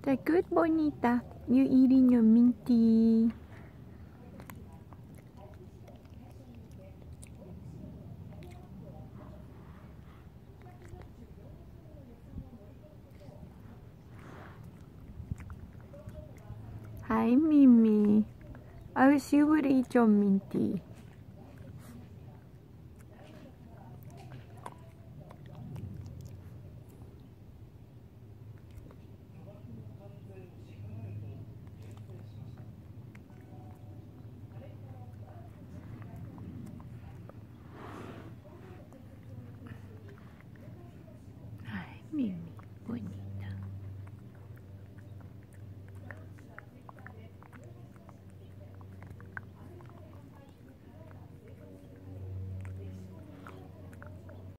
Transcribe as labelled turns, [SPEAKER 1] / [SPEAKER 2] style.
[SPEAKER 1] Say good, Bonita. You eating your minty. Hi, Mimi. I wish you would eat your minty. Hi, Mimi.